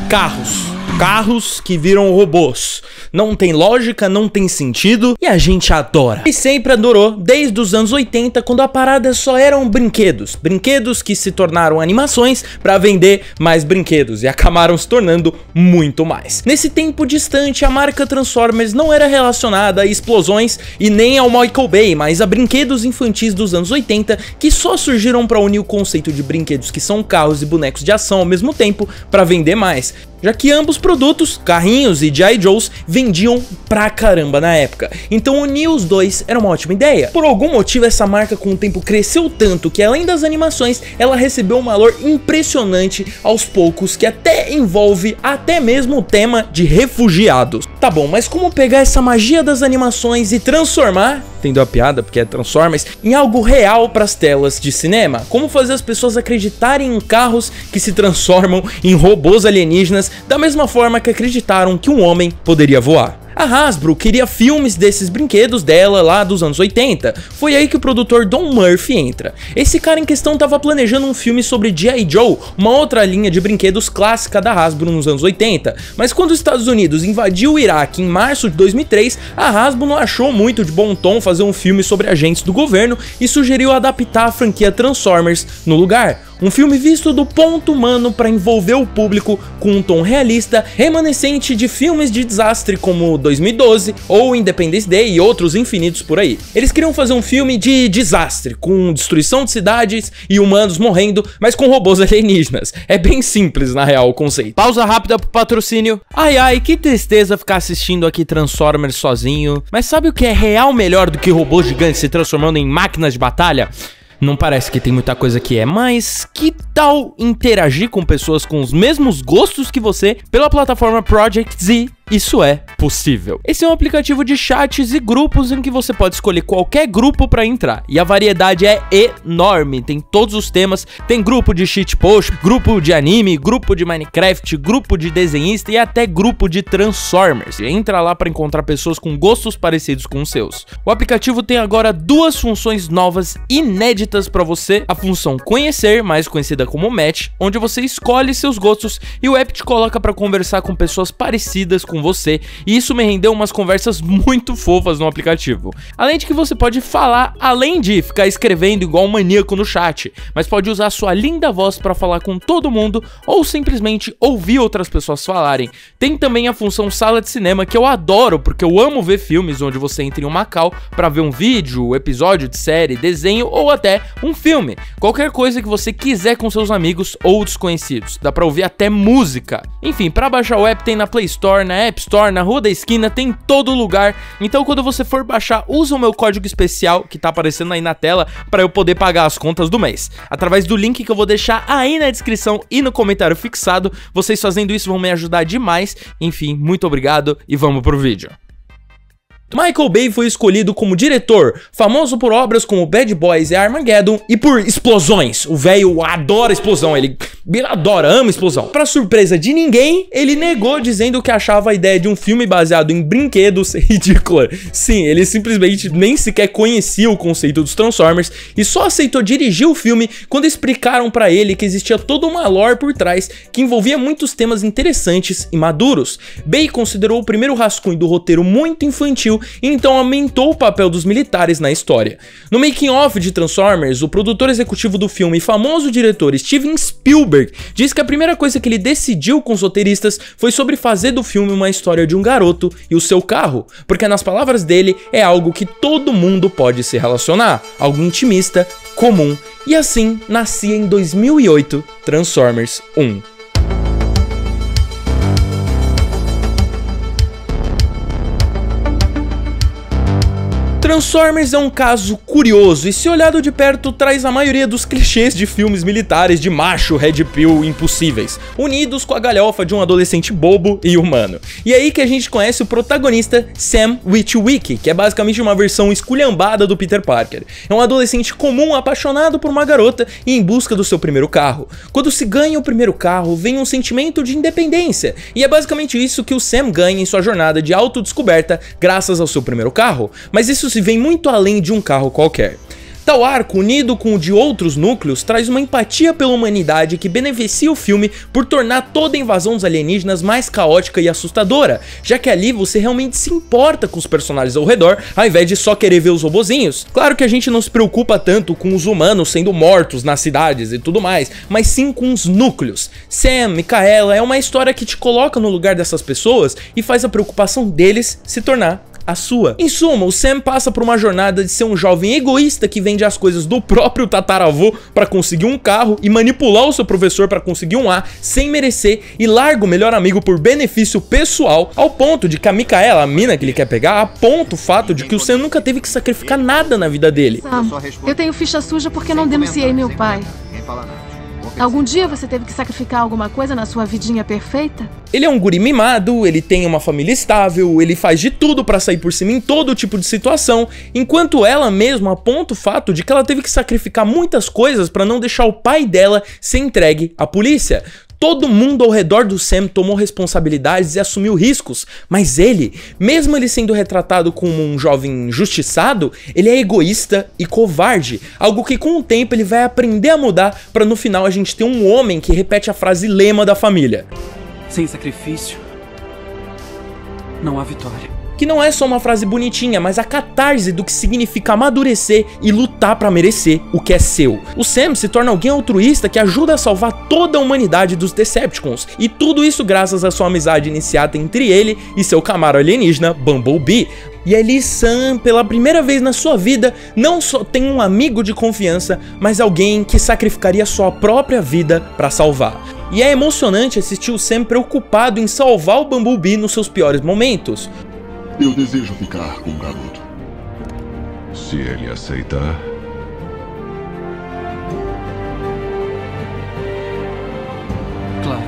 Carros que viram robôs. Não tem lógica, não tem sentido e a gente adora. E sempre adorou desde os anos 80, quando a parada só eram brinquedos. Brinquedos que se tornaram animações pra vender mais brinquedos e acabaram se tornando muito mais. Nesse tempo distante, a marca Transformers não era relacionada a explosões e nem ao Michael Bay, mas a brinquedos infantis dos anos 80 que só surgiram pra unir o conceito de brinquedos que são carros e bonecos de ação ao mesmo tempo pra vender mais, já que ambos produtos, carrinhos e G.I. Joes, vendiam pra caramba na época. Então unir os dois era uma ótima ideia. Por algum motivo essa marca com o tempo cresceu tanto que além das animações, ela recebeu um valor impressionante aos poucos, que até envolve até mesmo o tema de refugiados. Tá bom, mas como pegar essa magia das animações e transformar, entendeu a piada, porque é Transformers, em algo real pras telas de cinema? Como fazer as pessoas acreditarem em carros que se transformam em robôs alienígenas da mesma forma que acreditaram que um homem poderia voar? A Hasbro queria filmes desses brinquedos dela lá dos anos 80. Foi aí que o produtor Don Murphy entra. Esse cara em questão estava planejando um filme sobre G.I. Joe, uma outra linha de brinquedos clássica da Hasbro nos anos 80. Mas quando os Estados Unidos invadiu o Iraque em março de 2003, a Hasbro não achou muito de bom tom fazer um filme sobre agentes do governo e sugeriu adaptar a franquia Transformers no lugar. Um filme visto do ponto humano para envolver o público com um tom realista, remanescente de filmes de desastre como 2012 ou Independence Day e outros infinitos por aí. Eles queriam fazer um filme de desastre, com destruição de cidades e humanos morrendo, mas com robôs alienígenas. É bem simples na real o conceito. Pausa rápida pro patrocínio. Ai, que tristeza ficar assistindo aqui Transformers sozinho. Mas sabe o que é real melhor do que robôs gigantes se transformando em máquinas de batalha? Não parece que tem muita coisa que é, mas que tal interagir com pessoas com os mesmos gostos que você pela plataforma Project Z? Isso é possível. Esse é um aplicativo de chats e grupos em que você pode escolher qualquer grupo para entrar. E a variedade é enorme, tem todos os temas, tem grupo de shitpost, grupo de anime, grupo de Minecraft, grupo de desenhista e até grupo de Transformers. Entra lá para encontrar pessoas com gostos parecidos com os seus. O aplicativo tem agora duas funções novas inéditas para você. A função Conhecer, mais conhecida como Match, onde você escolhe seus gostos e o app te coloca para conversar com pessoas parecidas com você, e isso me rendeu umas conversas muito fofas no aplicativo. Além de que você pode falar, além de ficar escrevendo igual um maníaco no chat, mas pode usar sua linda voz para falar com todo mundo ou simplesmente ouvir outras pessoas falarem. Tem também a função Sala de Cinema, que eu adoro porque eu amo ver filmes onde você entra em uma call para ver um vídeo, episódio de série, desenho ou até um filme. Qualquer coisa que você quiser com seus amigos ou desconhecidos. Dá para ouvir até música. Enfim, para baixar o app tem na Play Store, na App Store, na Rua da Esquina, tem em todo lugar. Então quando você for baixar, usa o meu código especial que tá aparecendo aí na tela para eu poder pagar as contas do mês. Através do link que eu vou deixar aí na descrição e no comentário fixado. Vocês fazendo isso vão me ajudar demais. Enfim, muito obrigado e vamos pro vídeo. Michael Bay foi escolhido como diretor, famoso por obras como Bad Boys e Armageddon e por explosões. O velho adora explosão, ele adora, ama explosão. Pra surpresa de ninguém, ele negou dizendo que achava a ideia de um filme baseado em brinquedos ridícula. Sim, ele simplesmente nem sequer conhecia o conceito dos Transformers e só aceitou dirigir o filme quando explicaram pra ele que existia toda uma lore por trás que envolvia muitos temas interessantes e maduros. Bay considerou o primeiro rascunho do roteiro muito infantil e então aumentou o papel dos militares na história. No making of de Transformers, o produtor executivo do filme e famoso diretor Steven Spielberg diz que a primeira coisa que ele decidiu com os roteiristas foi sobre fazer do filme uma história de um garoto e o seu carro, porque nas palavras dele é algo que todo mundo pode se relacionar, algo intimista, comum, e assim nascia em 2008 Transformers 1. Transformers é um caso curioso e, se olhado de perto, traz a maioria dos clichês de filmes militares de macho, red pill impossíveis, unidos com a galhofa de um adolescente bobo e humano. E é aí que a gente conhece o protagonista Sam Witwicky, que é basicamente uma versão esculhambada do Peter Parker. É um adolescente comum apaixonado por uma garota e em busca do seu primeiro carro. Quando se ganha o primeiro carro, vem um sentimento de independência, e é basicamente isso que o Sam ganha em sua jornada de autodescoberta graças ao seu primeiro carro. Mas isso se vem muito além de um carro qualquer. Tal arco, unido com o de outros núcleos, traz uma empatia pela humanidade que beneficia o filme por tornar toda a invasão dos alienígenas mais caótica e assustadora, já que ali você realmente se importa com os personagens ao redor, ao invés de só querer ver os robozinhos. Claro que a gente não se preocupa tanto com os humanos sendo mortos nas cidades e tudo mais, mas sim com os núcleos. Sam, Micaela, é uma história que te coloca no lugar dessas pessoas e faz a preocupação deles se tornar a sua. Em suma, o Sam passa por uma jornada de ser um jovem egoísta que vende as coisas do próprio tataravô para conseguir um carro e manipular o seu professor para conseguir um A sem merecer, e larga o melhor amigo por benefício pessoal, ao ponto de que a Micaela, a mina que ele quer pegar, aponta o fato de que o Sam nunca teve que sacrificar nada na vida dele. Sam, eu tenho ficha suja porque não denunciei meu pai. Algum dia você teve que sacrificar alguma coisa na sua vidinha perfeita? Ele é um guri mimado, ele tem uma família estável, ele faz de tudo pra sair por cima em todo tipo de situação, enquanto ela mesma aponta o fato de que ela teve que sacrificar muitas coisas pra não deixar o pai dela ser entregue à polícia. Todo mundo ao redor do Sam tomou responsabilidades e assumiu riscos, mas ele, mesmo ele sendo retratado como um jovem injustiçado, ele é egoísta e covarde, algo que com o tempo ele vai aprender a mudar para no final a gente ter um homem que repete a frase lema da família: sem sacrifício, não há vitória. Que não é só uma frase bonitinha, mas a catarse do que significa amadurecer e lutar pra merecer o que é seu. O Sam se torna alguém altruísta que ajuda a salvar toda a humanidade dos Decepticons, e tudo isso graças à sua amizade iniciada entre ele e seu camaro alienígena, Bumblebee. E ali Sam, pela primeira vez na sua vida, não só tem um amigo de confiança, mas alguém que sacrificaria sua própria vida pra salvar. E é emocionante assistir o Sam preocupado em salvar o Bumblebee nos seus piores momentos. Eu desejo ficar com o garoto. Se ele aceitar. Claro.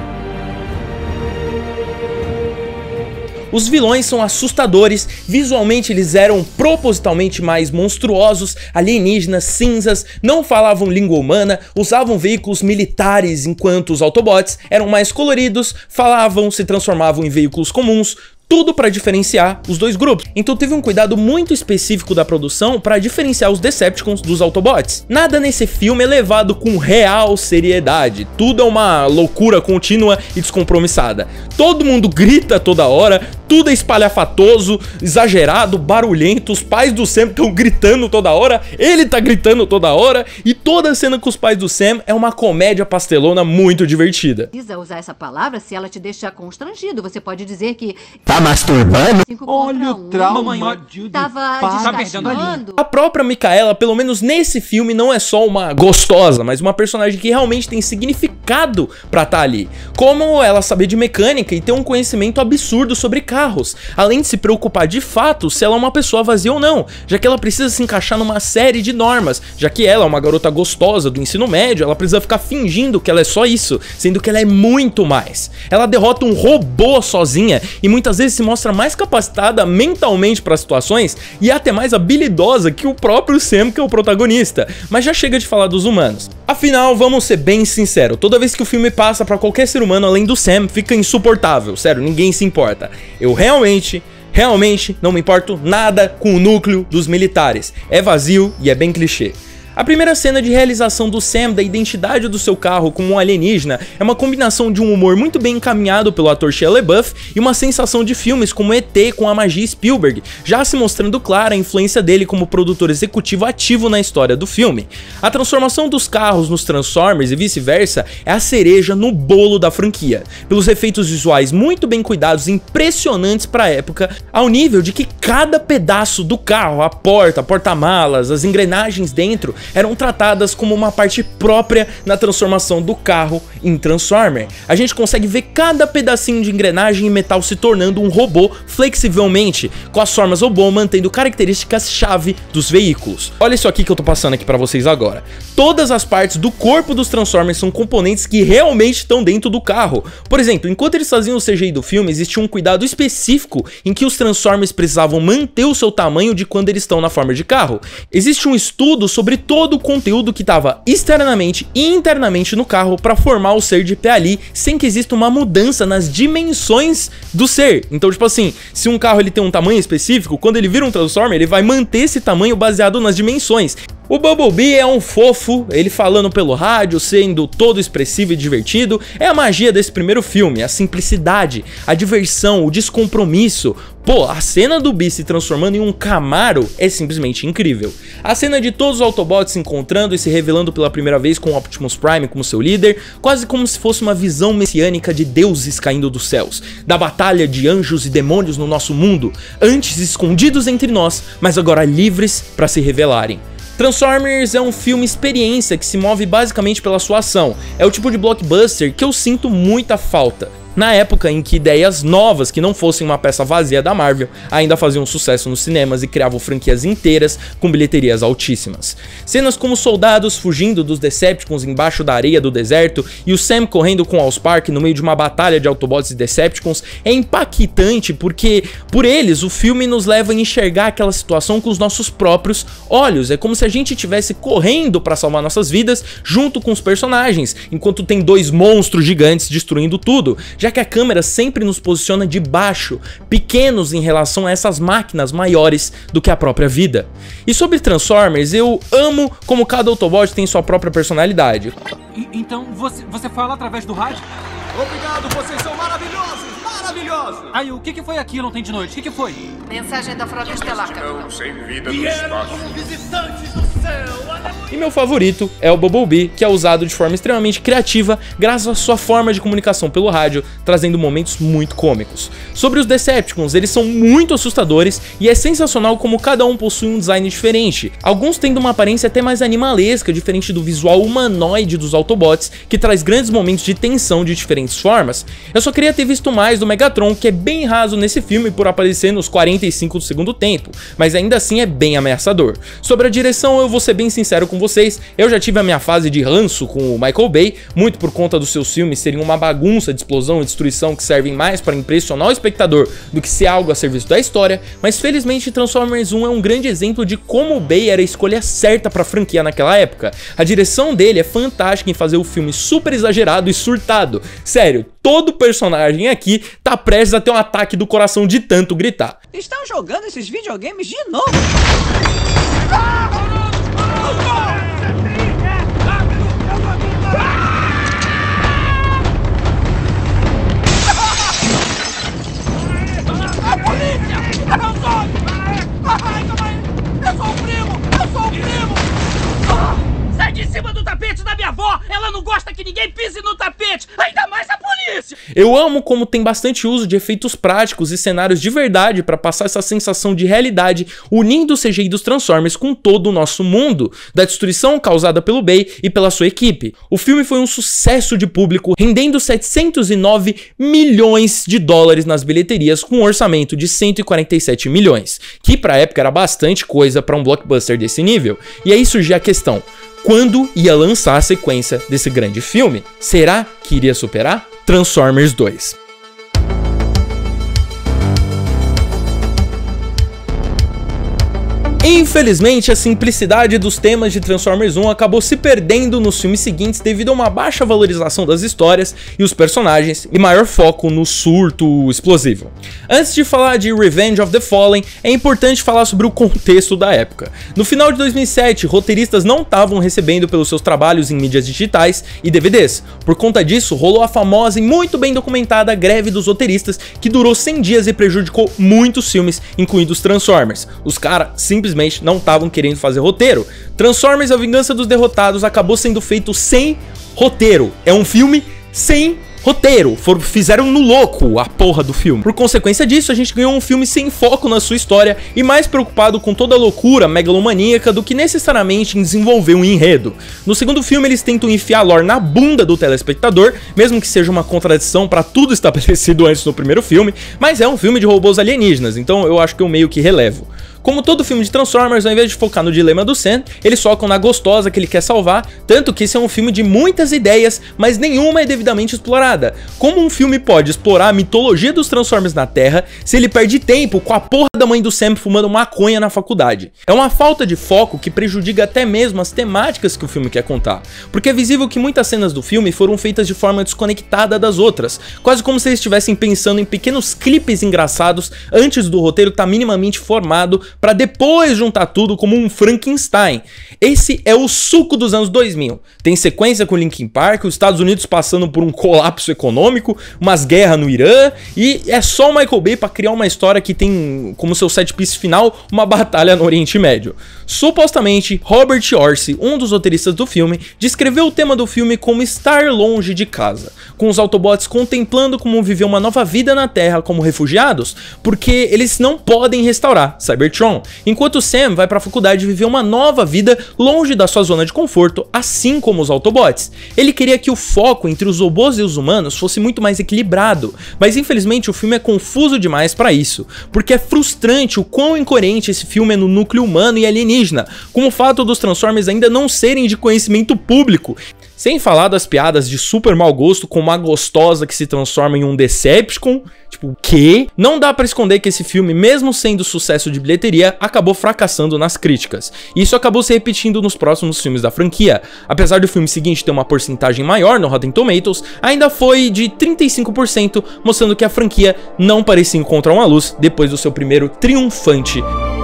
Os vilões são assustadores, visualmente eles eram propositalmente mais monstruosos, alienígenas, cinzas, não falavam língua humana, usavam veículos militares enquanto os Autobots eram mais coloridos, falavam, se transformavam em veículos comuns. Tudo para diferenciar os dois grupos. Então teve um cuidado muito específico da produção para diferenciar os Decepticons dos Autobots. Nada nesse filme é levado com real seriedade. Tudo é uma loucura contínua e descompromissada. Todo mundo grita toda hora, tudo é espalhafatoso, exagerado, barulhento. Os pais do Sam estão gritando toda hora, ele tá gritando toda hora, e toda a cena com os pais do Sam é uma comédia pastelona muito divertida. Precisa usar essa palavra se ela te deixar constrangido. Você pode dizer que tá masturbando? Olha o trauma de tava desgastando. A própria Micaela, pelo menos nesse filme, não é só uma gostosa, mas uma personagem que realmente tem significado pra estar ali. Como ela saber de mecânica e ter um conhecimento absurdo sobre carros, além de se preocupar de fato se ela é uma pessoa vazia ou não, já que ela precisa se encaixar numa série de normas, já que ela é uma garota gostosa do ensino médio, ela precisa ficar fingindo que ela é só isso, sendo que ela é muito mais. Ela derrota um robô sozinha e muitas vezes se mostra mais capacitada mentalmente para situações e até mais habilidosa que o próprio Sam, que é o protagonista. Mas já chega de falar dos humanos. Afinal, vamos ser bem sinceros, toda vez que o filme passa para qualquer ser humano além do Sam, fica insuportável, sério, ninguém se importa. Eu realmente não me importo nada com o núcleo dos militares. É vazio e é bem clichê. A primeira cena de realização do Sam da identidade do seu carro como um alienígena é uma combinação de um humor muito bem encaminhado pelo ator Shia LaBeouf e uma sensação de filmes como ET com a magia Spielberg, já se mostrando clara a influência dele como produtor executivo ativo na história do filme. A transformação dos carros nos Transformers e vice-versa é a cereja no bolo da franquia, pelos efeitos visuais muito bem cuidados e impressionantes para a época, ao nível de que cada pedaço do carro, a porta-malas, as engrenagens dentro, eram tratadas como uma parte própria na transformação do carro em Transformer. A gente consegue ver cada pedacinho de engrenagem e metal se tornando um robô flexivelmente, com as formas robô mantendo características-chave dos veículos. Olha isso aqui que eu tô passando aqui pra vocês agora. Todas as partes do corpo dos Transformers são componentes que realmente estão dentro do carro. Por exemplo, enquanto eles faziam o CGI do filme, existia um cuidado específico em que os Transformers precisavam manter o seu tamanho de quando eles estão na forma de carro. Existe um estudo sobre todo o conteúdo que estava externamente e internamente no carro para formar o ser de pé ali, sem que exista uma mudança nas dimensões do ser. Então, tipo assim, se um carro ele tem um tamanho específico, quando ele vira um Transformer, ele vai manter esse tamanho baseado nas dimensões. O Bumblebee é um fofo, ele falando pelo rádio, sendo todo expressivo e divertido, é a magia desse primeiro filme, a simplicidade, a diversão, o descompromisso. Pô, a cena do Bee se transformando em um Camaro é simplesmente incrível. A cena de todos os Autobots se encontrando e se revelando pela primeira vez com Optimus Prime como seu líder, quase como se fosse uma visão messiânica de deuses caindo dos céus, da batalha de anjos e demônios no nosso mundo, antes escondidos entre nós, mas agora livres para se revelarem. Transformers é um filme experiência que se move basicamente pela sua ação, é o tipo de blockbuster que eu sinto muita falta. Na época em que ideias novas que não fossem uma peça vazia da Marvel ainda faziam sucesso nos cinemas e criavam franquias inteiras com bilheterias altíssimas. Cenas como soldados fugindo dos Decepticons embaixo da areia do deserto e o Sam correndo com Allspark no meio de uma batalha de Autobots e Decepticons é impactante porque, por eles, o filme nos leva a enxergar aquela situação com os nossos próprios olhos. É como se a gente estivesse correndo para salvar nossas vidas junto com os personagens, enquanto tem dois monstros gigantes destruindo tudo, já que a câmera sempre nos posiciona de baixo, pequenos em relação a essas máquinas maiores do que a própria vida. E sobre Transformers, eu amo como cada Autobot tem sua própria personalidade. Então você fala através do rádio? Obrigado, vocês são maravilhosos! Maravilhosos! Aí, o que foi aquilo ontem de noite? O que foi? Mensagem da Frota Estelar, capitão. Sem vida no espaço. Visitantes do céu! E meu favorito é o Bumblebee, que é usado de forma extremamente criativa graças à sua forma de comunicação pelo rádio, trazendo momentos muito cômicos. Sobre os Decepticons, eles são muito assustadores e é sensacional como cada um possui um design diferente, alguns tendo uma aparência até mais animalesca, diferente do visual humanoide dos Autobots, que traz grandes momentos de tensão de diferentes formas. Eu só queria ter visto mais do Megatron, que é bem raso nesse filme por aparecer nos 45 do segundo tempo, mas ainda assim é bem ameaçador. Sobre a direção, eu vou ser bem sincero com vocês, eu já tive a minha fase de ranço com o Michael Bay, muito por conta dos seus filmes serem uma bagunça de explosão e destruição que servem mais para impressionar o espectador do que ser algo a serviço da história, mas felizmente Transformers 1 é um grande exemplo de como o Bay era a escolha certa para a franquia naquela época. A direção dele é fantástica em fazer o filme super exagerado e surtado. Sério, todo personagem aqui tá prestes a ter um ataque do coração de tanto gritar. Estão jogando esses videogames de novo? A polícia! Resolve! Ai, calma aí! Eu sou o primo! Eu sou o primo! Sai de cima do tapete da minha avó! Ela não gosta que ninguém pise no tapete! Ainda mais a polícia! Eu amo como tem bastante uso de efeitos práticos e cenários de verdade para passar essa sensação de realidade, unindo o CGI dos Transformers com todo o nosso mundo, da destruição causada pelo Bay e pela sua equipe. O filme foi um sucesso de público, rendendo 709 milhões de dólares nas bilheterias com um orçamento de 147 milhões, que pra época era bastante coisa para um blockbuster desse nível. E aí surgia a questão: quando ia lançar a sequência desse grande filme? Será que iria superar? Transformers 2. Infelizmente, a simplicidade dos temas de Transformers 1 acabou se perdendo nos filmes seguintes devido a uma baixa valorização das histórias e os personagens e maior foco no surto explosivo. Antes de falar de Revenge of the Fallen, é importante falar sobre o contexto da época. No final de 2007, roteiristas não estavam recebendo pelos seus trabalhos em mídias digitais e DVDs. Por conta disso, rolou a famosa e muito bem documentada greve dos roteiristas, que durou 100 dias e prejudicou muitos filmes, incluindo os Transformers. Os caras simplesmente não estavam querendo fazer roteiro. Transformers: A Vingança dos Derrotados acabou sendo feito sem roteiro. É um filme sem roteiro. Fizeram no louco a porra do filme. Por consequência disso, a gente ganhou um filme sem foco na sua história e mais preocupado com toda a loucura megalomaníaca do que necessariamente em desenvolver um enredo. No segundo filme, eles tentam enfiar a lore na bunda do telespectador, mesmo que seja uma contradição para tudo estabelecido antes no primeiro filme, mas é um filme de robôs alienígenas, então eu acho que eu meio que relevo. Como todo filme de Transformers, ao invés de focar no dilema do Sam, eles focam na gostosa que ele quer salvar, tanto que esse é um filme de muitas ideias, mas nenhuma é devidamente explorada. Como um filme pode explorar a mitologia dos Transformers na Terra se ele perde tempo com a porra da mãe do Sam fumando maconha na faculdade? É uma falta de foco que prejudica até mesmo as temáticas que o filme quer contar, porque é visível que muitas cenas do filme foram feitas de forma desconectada das outras, quase como se eles estivessem pensando em pequenos clipes engraçados antes do roteiro estar minimamente formado pra depois juntar tudo como um Frankenstein. Esse é o suco dos anos 2000. Tem sequência com Linkin Park, os Estados Unidos passando por um colapso econômico, umas guerras no Irã, e é só o Michael Bay pra criar uma história que tem como seu set piece final uma batalha no Oriente Médio. Supostamente, Robert Orci, um dos roteiristas do filme, descreveu o tema do filme como estar longe de casa, com os Autobots contemplando como viver uma nova vida na Terra como refugiados, porque eles não podem restaurar Cybertron, enquanto Sam vai para a faculdade viver uma nova vida longe da sua zona de conforto, assim como os Autobots. Ele queria que o foco entre os robôs e os humanos fosse muito mais equilibrado, mas infelizmente o filme é confuso demais para isso, porque é frustrante o quão incoerente esse filme é no núcleo humano e alienígena, como o fato dos Transformers ainda não serem de conhecimento público. Sem falar das piadas de super mau gosto, como uma gostosa que se transforma em um Decepticon. Tipo, o quê? Não dá pra esconder que esse filme, mesmo sendo sucesso de bilheteria, acabou fracassando nas críticas. E isso acabou se repetindo nos próximos filmes da franquia. Apesar do filme seguinte ter uma porcentagem maior no Rotten Tomatoes, ainda foi de 35%, mostrando que a franquia não parecia encontrar uma luz depois do seu primeiro triunfante.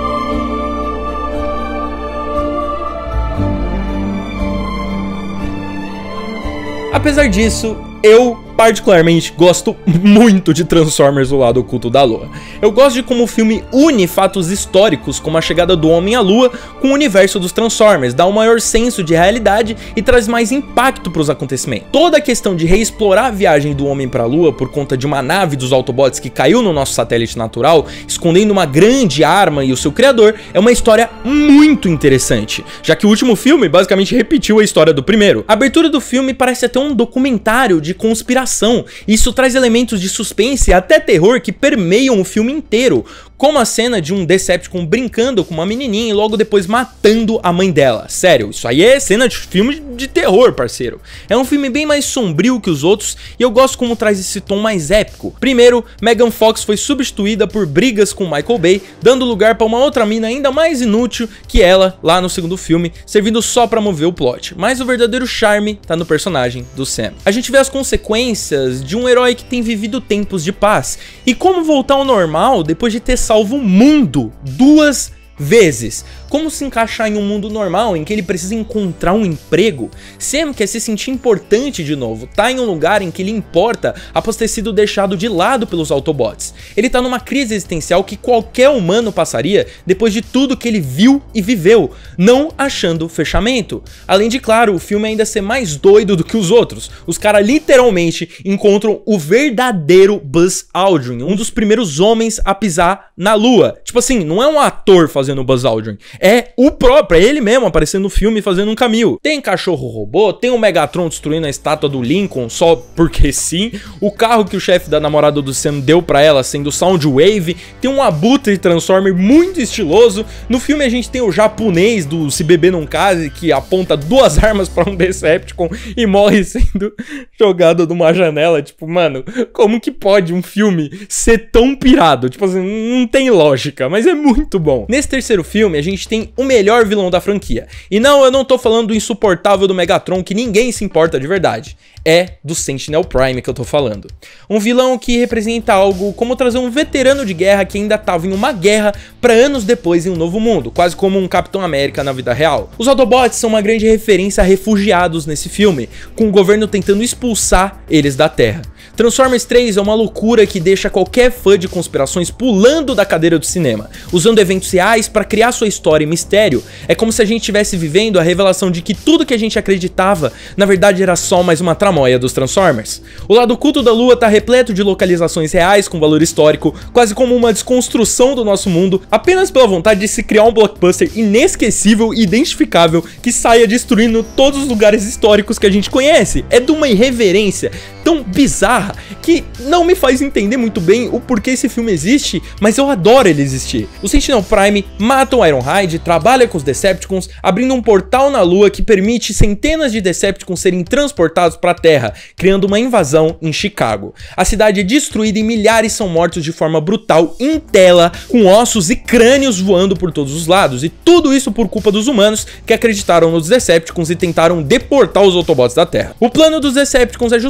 Apesar disso, eu particularmente gosto muito de Transformers: O Lado Oculto da Lua. Eu gosto de como o filme une fatos históricos, como a chegada do homem à lua, com o universo dos Transformers, dá um maior senso de realidade e traz mais impacto para os acontecimentos. Toda a questão de reexplorar a viagem do homem para a lua por conta de uma nave dos Autobots que caiu no nosso satélite natural, escondendo uma grande arma e o seu criador, é uma história muito interessante, já que o último filme basicamente repetiu a história do primeiro. A abertura do filme parece até um documentário de conspiração. Isso traz elementos de suspense e até terror que permeiam o filme inteiro, como a cena de um Decepticon brincando com uma menininha e logo depois matando a mãe dela. Sério, isso aí é cena de filme de terror, parceiro. É um filme bem mais sombrio que os outros e eu gosto como traz esse tom mais épico. Primeiro, Megan Fox foi substituída por brigas com Michael Bay, dando lugar para uma outra mina ainda mais inútil que ela lá no segundo filme, servindo só para mover o plot. Mas o verdadeiro charme tá no personagem do Sam. A gente vê as consequências de um herói que tem vivido tempos de paz e como voltar ao normal depois de ter salvo o mundo 2 vezes. Como se encaixar em um mundo normal em que ele precisa encontrar um emprego? Sam quer se sentir importante de novo, tá em um lugar em que ele importa após ter sido deixado de lado pelos Autobots. Ele tá numa crise existencial que qualquer humano passaria depois de tudo que ele viu e viveu, não achando fechamento. Além de, claro, o filme ainda ser mais doido do que os outros. Os caras literalmente encontram o verdadeiro Buzz Aldrin, um dos primeiros homens a pisar na lua. Tipo assim, não é um ator fazendo Buzz Aldrin, é o próprio, é ele mesmo aparecendo no filme fazendo um cameo. Tem cachorro robô, tem o Megatron destruindo a estátua do Lincoln só porque sim, o carro que o chefe da namorada do Sam deu pra ela sendo Soundwave, tem um abutre Transformer muito estiloso. No filme a gente tem o japonês do Se Beber Não Case, que aponta 2 armas pra um Decepticon e morre sendo jogado de uma janela. Tipo, mano, como que pode um filme ser tão pirado? Tipo assim, não tem lógica, mas é muito bom. Nesse terceiro filme a gente tem o melhor vilão da franquia. E não, eu não tô falando do insuportável do Megatron, que ninguém se importa de verdade. É do Sentinel Prime que eu tô falando. Um vilão que representa algo como trazer um veterano de guerra que ainda tava em uma guerra pra anos depois em um novo mundo, quase como um Capitão América na vida real. Os Autobots são uma grande referência a refugiados nesse filme, com o governo tentando expulsar eles da Terra. Transformers 3 é uma loucura que deixa qualquer fã de conspirações pulando da cadeira do cinema, usando eventos reais para criar sua história e mistério. É como se a gente estivesse vivendo a revelação de que tudo que a gente acreditava, na verdade era só mais uma tramóia dos Transformers. O Lado Oculto da Lua tá repleto de localizações reais com valor histórico, quase como uma desconstrução do nosso mundo, apenas pela vontade de se criar um blockbuster inesquecível e identificável que saia destruindo todos os lugares históricos que a gente conhece. É de uma irreverência tão bizarra que não me faz entender muito bem o porquê esse filme existe, mas eu adoro ele existir. O Sentinel Prime mata o Ironhide, trabalha com os Decepticons, abrindo um portal na Lua que permite centenas de Decepticons serem transportados para a Terra, criando uma invasão em Chicago. A cidade é destruída e milhares são mortos de forma brutal em tela, com ossos e crânios voando por todos os lados, e tudo isso por culpa dos humanos que acreditaram nos Decepticons e tentaram deportar os Autobots da Terra. O plano dos Decepticons é justamente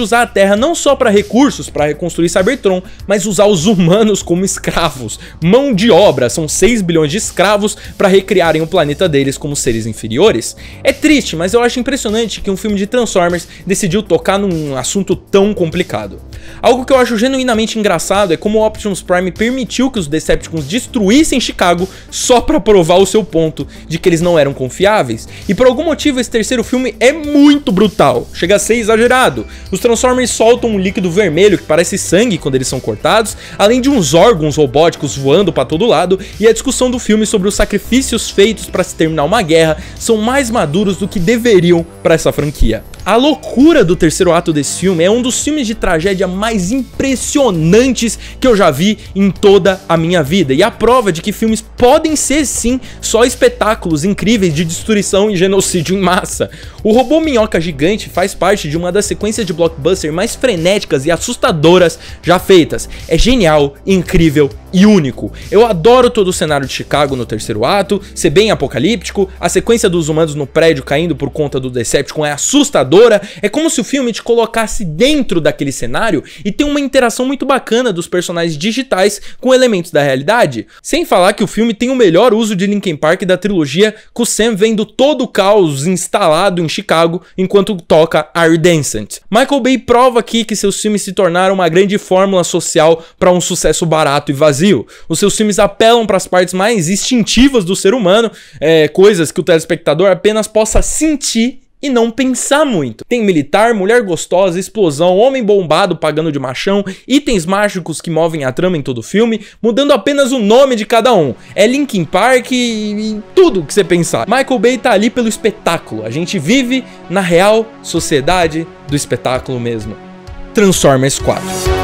usar a Terra não só para recursos, para reconstruir Cybertron, mas usar os humanos como escravos, mão de obra. São 6 bilhões de escravos para recriarem o planeta deles como seres inferiores. É triste, mas eu acho impressionante que um filme de Transformers decidiu tocar num assunto tão complicado. Algo que eu acho genuinamente engraçado é como o Optimus Prime permitiu que os Decepticons destruíssem Chicago só para provar o seu ponto de que eles não eram confiáveis. E por algum motivo esse terceiro filme é muito brutal, chega a ser exagerado. Os Transformers soltam um líquido vermelho que parece sangue quando eles são cortados, além de uns órgãos robóticos voando para todo lado, e a discussão do filme sobre os sacrifícios feitos para se terminar uma guerra são mais maduros do que deveriam para essa franquia. A loucura do terceiro ato desse filme é um dos filmes de tragédia mais impressionantes que eu já vi em toda a minha vida, e a prova de que filmes podem ser sim só espetáculos incríveis de destruição e genocídio em massa. O robô minhoca gigante faz parte de uma das sequências de blockbuster mais frenéticas e assustadoras já feitas. É genial, incrível e único. Eu adoro todo o cenário de Chicago no terceiro ato, ser bem apocalíptico, a sequência dos humanos no prédio caindo por conta do Decepticon é assustadora, é como se o filme te colocasse dentro daquele cenário e tem uma interação muito bacana dos personagens digitais com elementos da realidade. Sem falar que o filme tem o melhor uso de Linkin Park da trilogia, com o Sam vendo todo o caos instalado em Chicago enquanto toca Iridescent. Michael Bay prova aqui que seus filmes se tornaram uma grande fórmula social para um sucesso barato e vazio. Os seus filmes apelam para as partes mais instintivas do ser humano, coisas que o telespectador apenas possa sentir e não pensar muito. Tem militar, mulher gostosa, explosão, homem bombado pagando de machão, itens mágicos que movem a trama em todo o filme, mudando apenas o nome de cada um. É Linkin Park e tudo que você pensar. Michael Bay tá ali pelo espetáculo. A gente vive na real sociedade do espetáculo mesmo. Transformers 4.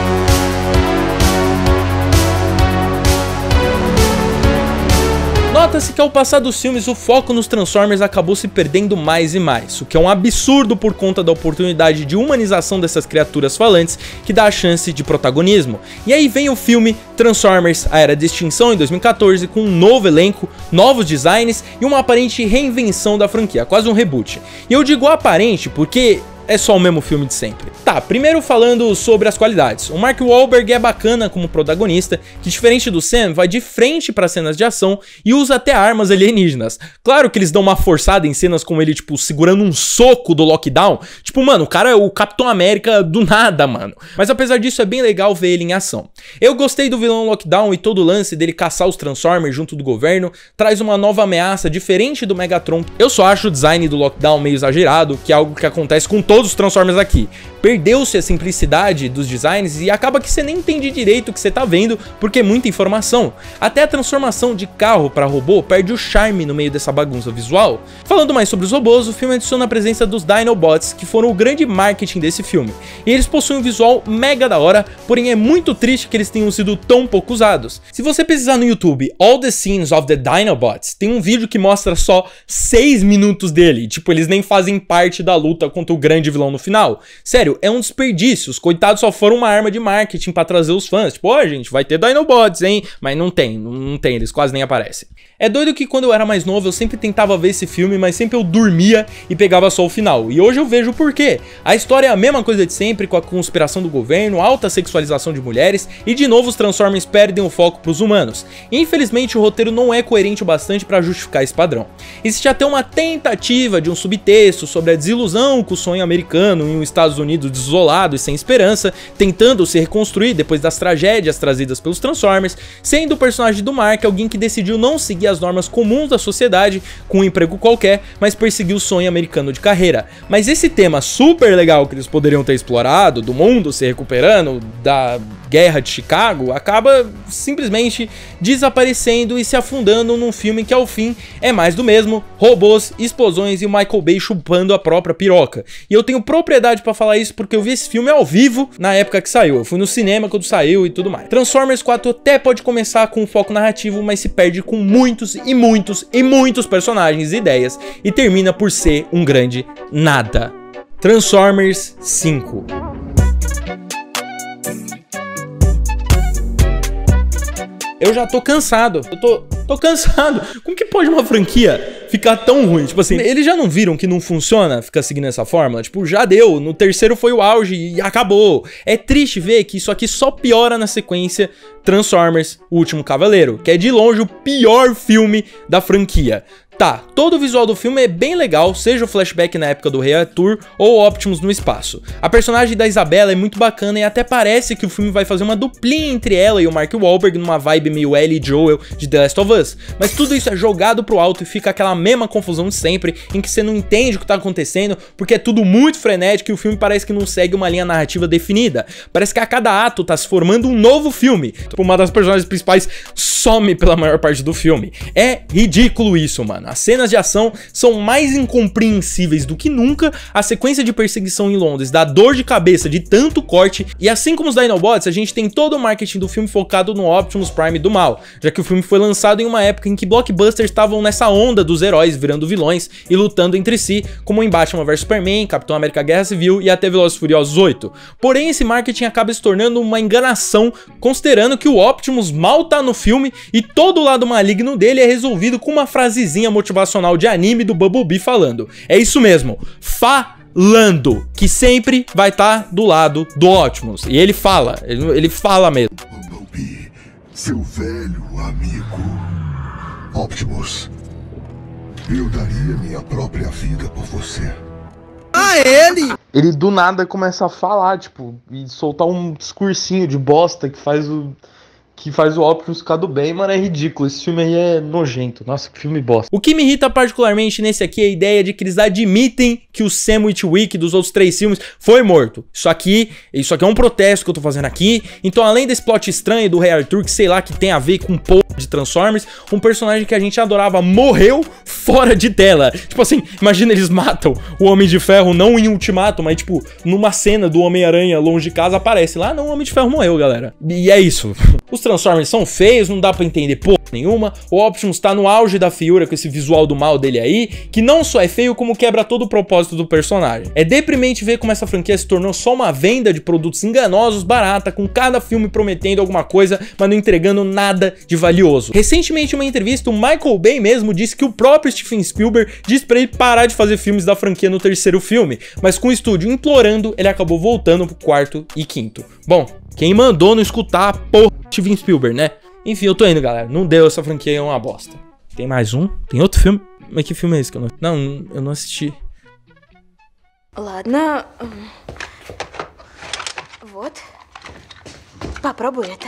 Nota-se que ao passar dos filmes o foco nos Transformers acabou se perdendo mais e mais, o que é um absurdo por conta da oportunidade de humanização dessas criaturas falantes que dá a chance de protagonismo. E aí vem o filme Transformers: A Era de Extinção em 2014 com um novo elenco, novos designs e uma aparente reinvenção da franquia, quase um reboot. E eu digo aparente porque é só o mesmo filme de sempre. Tá, primeiro falando sobre as qualidades. O Mark Wahlberg é bacana como protagonista, que diferente do Sam, vai de frente para cenas de ação e usa até armas alienígenas. Claro que eles dão uma forçada em cenas como ele, tipo, segurando um soco do Lockdown. Tipo, mano, o cara é o Capitão América do nada, mano. Mas apesar disso, é bem legal ver ele em ação. Eu gostei do vilão Lockdown e todo o lance dele caçar os Transformers junto do governo, traz uma nova ameaça diferente do Megatron. Eu só acho o design do Lockdown meio exagerado, que é algo que acontece com todos os Transformers aqui. Perdeu-se a simplicidade dos designs e acaba que você nem entende direito o que você tá vendo, porque é muita informação. Até a transformação de carro para robô perde o charme no meio dessa bagunça visual. Falando mais sobre os robôs, o filme adiciona a presença dos Dinobots, que foram o grande marketing desse filme. E eles possuem um visual mega da hora, porém é muito triste que eles tenham sido tão pouco usados. Se você pesquisar no YouTube All the Scenes of the Dinobots, tem um vídeo que mostra só 6 minutos dele. Tipo, eles nem fazem parte da luta contra o grande vilão no final. Sério, é um desperdício. Os coitados só foram uma arma de marketing pra trazer os fãs. Tipo, ó, gente, vai ter Dinobots, hein? Mas não tem, eles quase nem aparecem. É doido que quando eu era mais novo eu sempre tentava ver esse filme, mas sempre eu dormia e pegava só o final. E hoje eu vejo o porquê. A história é a mesma coisa de sempre, com a conspiração do governo, alta sexualização de mulheres, e de novo os Transformers perdem o foco pros humanos. Infelizmente o roteiro não é coerente o bastante pra justificar esse padrão. Existe até uma tentativa de um subtexto sobre a desilusão com o sonho americano em um Estados Unidos desolado e sem esperança, tentando se reconstruir depois das tragédias trazidas pelos Transformers, sendo o personagem do Mark alguém que decidiu não seguir as normas comuns da sociedade com um emprego qualquer, mas perseguiu o sonho americano de carreira. Mas esse tema super legal que eles poderiam ter explorado, do mundo se recuperando, da guerra de Chicago, acaba simplesmente desaparecendo e se afundando num filme que ao fim é mais do mesmo, robôs, explosões e o Michael Bay chupando a própria piroca. E eu tenho propriedade pra falar isso porque eu vi esse filme ao vivo na época que saiu. Eu fui no cinema quando saiu e tudo mais. Transformers 4 até pode começar com um foco narrativo, mas se perde com muitos personagens e ideias e termina por ser um grande nada. Transformers 5. Eu já tô cansado. Tô cansado. Como que pode uma franquia ficar tão ruim? Tipo assim, eles já não viram que não funciona ficar seguindo essa fórmula? Tipo, já deu. No terceiro foi o auge e acabou. É triste ver que isso aqui só piora na sequência Transformers: O Último Cavaleiro, que é de longe o pior filme da franquia. Tá, todo o visual do filme é bem legal, seja o flashback na época do Rei Arthur ou o Optimus no espaço. A personagem da Isabela é muito bacana e até parece que o filme vai fazer uma duplinha entre ela e o Mark Wahlberg numa vibe meio Ellie e Joel de The Last of Us. Mas tudo isso é jogado pro alto e fica aquela mesma confusão de sempre, em que você não entende o que tá acontecendo, porque é tudo muito frenético e o filme parece que não segue uma linha narrativa definida. Parece que a cada ato tá se formando um novo filme. Tipo, uma das personagens principais some pela maior parte do filme. É ridículo isso, mano. As cenas de ação são mais incompreensíveis do que nunca, a sequência de perseguição em Londres dá dor de cabeça de tanto corte, e assim como os Dinobots, a gente tem todo o marketing do filme focado no Optimus Prime do mal, já que o filme foi lançado em uma época em que blockbusters estavam nessa onda dos heróis virando vilões e lutando entre si, como em Batman vs Superman, Capitão América Guerra Civil e até Velozes e Furiosos 8. Porém, esse marketing acaba se tornando uma enganação, considerando que o Optimus mal tá no filme e todo o lado maligno dele é resolvido com uma frasezinha motivacional de anime do Bumblebee falando. É isso mesmo, falando, que sempre vai estar do lado do Optimus. E ele fala mesmo. Bumblebee, seu velho amigo. Optimus, eu daria minha própria vida por você. Ele do nada começa a falar, tipo, e soltar um discursinho de bosta que faz o Optimus ficar do bem, mano, é ridículo. Esse filme aí é nojento. Nossa, que filme bosta. O que me irrita particularmente nesse aqui é a ideia de que eles admitem que o Sam Witwick dos outros 3 filmes foi morto. Isso aqui é um protesto que eu tô fazendo aqui. Então, além desse plot estranho do Rei Arthur, que sei lá, que tem a ver com porra de Transformers, um personagem que a gente adorava morreu fora de tela. Tipo assim, imagina, eles matam o Homem de Ferro, não em Ultimato, mas tipo, numa cena do Homem-Aranha longe de casa, aparece lá, não, o Homem de Ferro morreu, galera. E é isso. Os Transformers são feios, não dá pra entender porra nenhuma. O Optimus tá no auge da feiura com esse visual do mal dele aí, que não só é feio, como quebra todo o propósito do personagem. É deprimente ver como essa franquia se tornou só uma venda de produtos enganosos, barata, com cada filme prometendo alguma coisa, mas não entregando nada de valioso. Recentemente, em uma entrevista, o Michael Bay mesmo disse que o próprio Steven Spielberg disse pra ele parar de fazer filmes da franquia no terceiro filme, mas com o estúdio implorando, ele acabou voltando pro 4º e 5º. Bom, quem mandou não escutar a porra de Steven Spielberg, né? Enfim, eu tô indo, galera. Não deu, essa franquia é uma bosta. Tem mais um? Tem outro filme? Mas que filme é esse que eu não... Não, eu não assisti. Ладно. Вот. Попробуй это.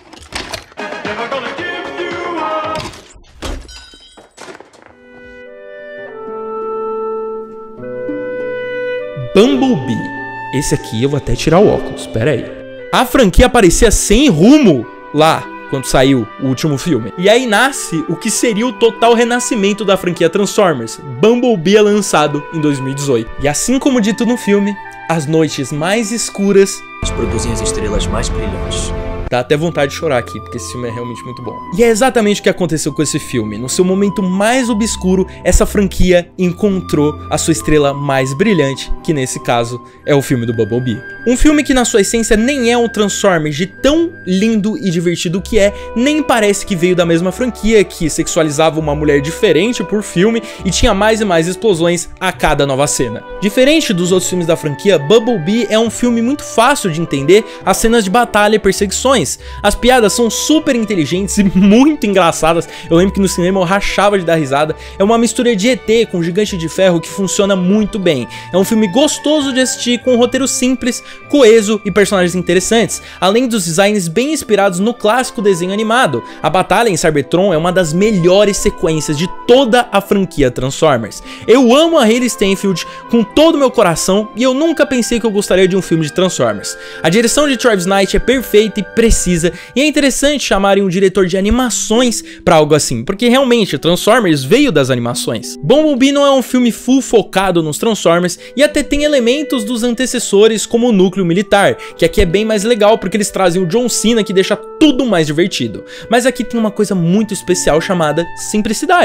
Bumblebee. Esse aqui eu vou até tirar o óculos, pera aí. A franquia aparecia sem rumo lá, quando saiu o último filme. E aí nasce o que seria o total renascimento da franquia Transformers. Bumblebee é lançado em 2018. E assim como dito no filme, as noites mais escuras produzem as estrelas mais brilhantes. Dá até vontade de chorar aqui, porque esse filme é realmente muito bom. E é exatamente o que aconteceu com esse filme. No seu momento mais obscuro, essa franquia encontrou a sua estrela mais brilhante, que nesse caso é o filme do Bumblebee. Um filme que na sua essência nem é um Transformers de tão lindo e divertido que é, nem parece que veio da mesma franquia, que sexualizava uma mulher diferente por filme e tinha mais e mais explosões a cada nova cena. Diferente dos outros filmes da franquia, Bumblebee é um filme muito fácil de entender as cenas de batalha e perseguições. As piadas são super inteligentes e muito engraçadas. Eu lembro que no cinema eu rachava de dar risada. É uma mistura de ET com Gigante de Ferro que funciona muito bem. É um filme gostoso de assistir, com um roteiro simples, coeso e personagens interessantes, além dos designs bem inspirados no clássico desenho animado. A batalha em Cybertron é uma das melhores sequências de toda a franquia Transformers. Eu amo a Hailee Steinfeld com todo o meu coração e eu nunca pensei que eu gostaria de um filme de Transformers. A direção de Travis Knight é perfeita e precisa, e é interessante chamarem um diretor de animações pra algo assim, porque realmente Transformers veio das animações. Bumblebee não é um filme full focado nos Transformers e até tem elementos dos antecessores, como o núcleo militar, que aqui é bem mais legal porque eles trazem o John Cena, que deixa tudo mais divertido. Mas aqui tem uma coisa muito especial chamada simplicidade.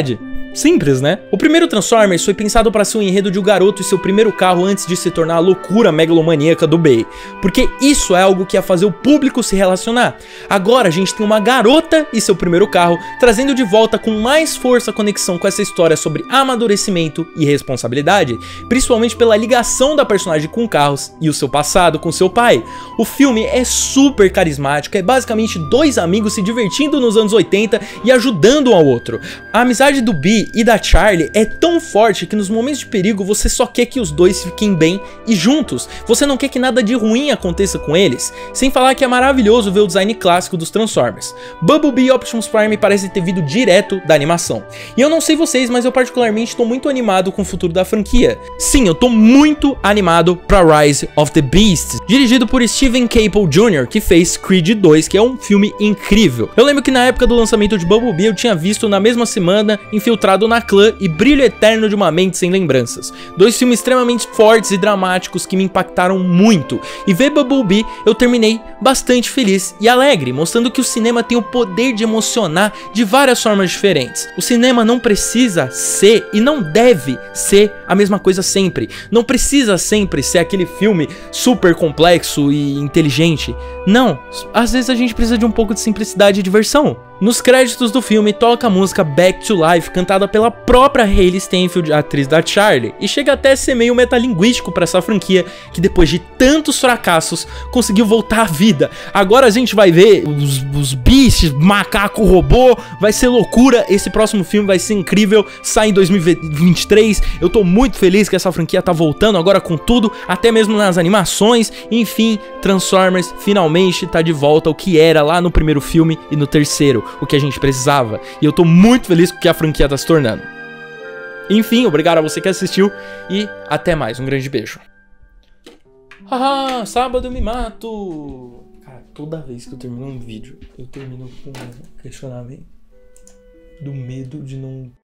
Simples, né? O primeiro Transformers foi pensado para ser um enredo de um garoto e seu primeiro carro antes de se tornar a loucura megalomaníaca do Bay, porque isso é algo que ia fazer o público se relacionar. Agora a gente tem uma garota e seu primeiro carro, trazendo de volta com mais força a conexão com essa história sobre amadurecimento e responsabilidade, principalmente pela ligação da personagem com carros e o seu passado com seu pai. O filme é super carismático, é basicamente dois amigos se divertindo nos anos 80 e ajudando um ao outro. A amizade do Bee e da Charlie é tão forte que nos momentos de perigo você só quer que os dois fiquem bem e juntos, você não quer que nada de ruim aconteça com eles, sem falar que é maravilhoso ver o design clássico dos Transformers. Bumblebee e Optimus Prime parecem ter vindo direto da animação. E eu não sei vocês, mas eu particularmente estou muito animado com o futuro da franquia. Sim, eu tô muito animado pra Rise of the Beasts, dirigido por Steven Caple Jr., que fez Creed 2, que é um filme incrível. Eu lembro que na época do lançamento de Bumblebee eu tinha visto na mesma semana Infiltrado na Clã e Brilho Eterno de uma Mente Sem Lembranças. Dois filmes extremamente fortes e dramáticos que me impactaram muito. E ver Bumblebee eu terminei bastante feliz e alegre, mostrando que o cinema tem o poder de emocionar de várias formas diferentes. O cinema não precisa ser e não deve ser a mesma coisa sempre. Não precisa sempre ser aquele filme super complexo e inteligente. Não, às vezes a gente precisa de um pouco de simplicidade e diversão. Nos créditos do filme toca a música Back to Life, cantada pela própria Hailee Steinfeld, atriz da Charlie, e chega até a ser meio metalinguístico para essa franquia que depois de tantos fracassos conseguiu voltar à vida. Agora a gente vai ver os bichos, macaco, robô, vai ser loucura. Esse próximo filme vai ser incrível, sai em 2023. Eu tô muito feliz que essa franquia tá voltando agora com tudo, até mesmo nas animações. Enfim, Transformers finalmente tá de volta ao que era lá no primeiro filme e no terceiro, o que a gente precisava, e eu tô muito feliz com o que a franquia tá se tornando. Enfim, obrigado a você que assistiu e até mais, um grande beijo. Haha, sábado me mato. Cara, toda vez que eu termino um vídeo, eu termino com um questionamento do medo de não